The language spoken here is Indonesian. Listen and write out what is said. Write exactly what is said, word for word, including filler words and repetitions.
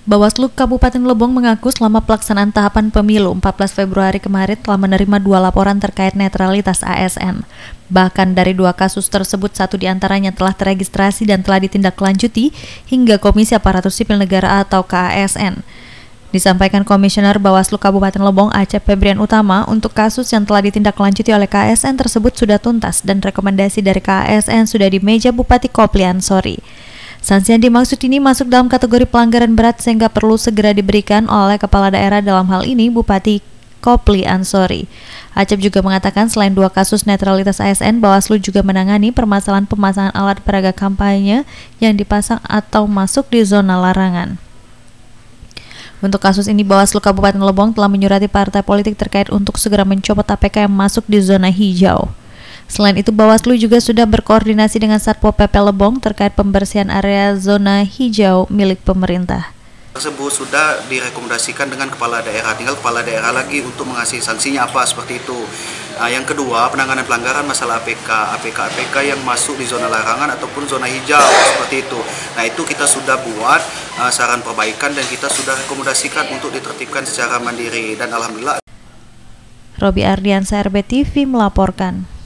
Bawaslu Kabupaten Lebong mengaku selama pelaksanaan tahapan pemilu empat belas Februari kemarin telah menerima dua laporan terkait netralitas A S N. Bahkan dari dua kasus tersebut, satu diantaranya telah teregistrasi dan telah ditindaklanjuti hingga Komisi Aparatur Sipil Negara atau K A S N. Disampaikan Komisioner Bawaslu Kabupaten Lebong Acep Febrian Utama, untuk kasus yang telah ditindaklanjuti oleh K A S N tersebut sudah tuntas dan rekomendasi dari K A S N sudah di meja Bupati Kopli Ansori. Sanksi yang dimaksud ini masuk dalam kategori pelanggaran berat sehingga perlu segera diberikan oleh kepala daerah, dalam hal ini Bupati Kopli Ansori. Acep juga mengatakan selain dua kasus netralitas A S N, Bawaslu juga menangani permasalahan pemasangan alat peraga kampanye yang dipasang atau masuk di zona larangan. Untuk kasus ini, Bawaslu Kabupaten Lebong telah menyurati partai politik terkait untuk segera mencopot A P K yang masuk di zona hijau. Selain itu, Bawaslu juga sudah berkoordinasi dengan Satpol P P Lebong terkait pembersihan area zona hijau milik pemerintah. Tersebut sudah direkomendasikan dengan kepala daerah, tinggal kepala daerah lagi untuk mengasih sanksinya apa seperti itu. Nah, yang kedua, penanganan pelanggaran masalah A P K, A P K A P K yang masuk di zona larangan ataupun zona hijau seperti itu. Nah, itu kita sudah buat uh, saran perbaikan dan kita sudah rekomendasikan untuk ditertibkan secara mandiri, dan alhamdulillah. Robi Ardiansyah, R B T V melaporkan.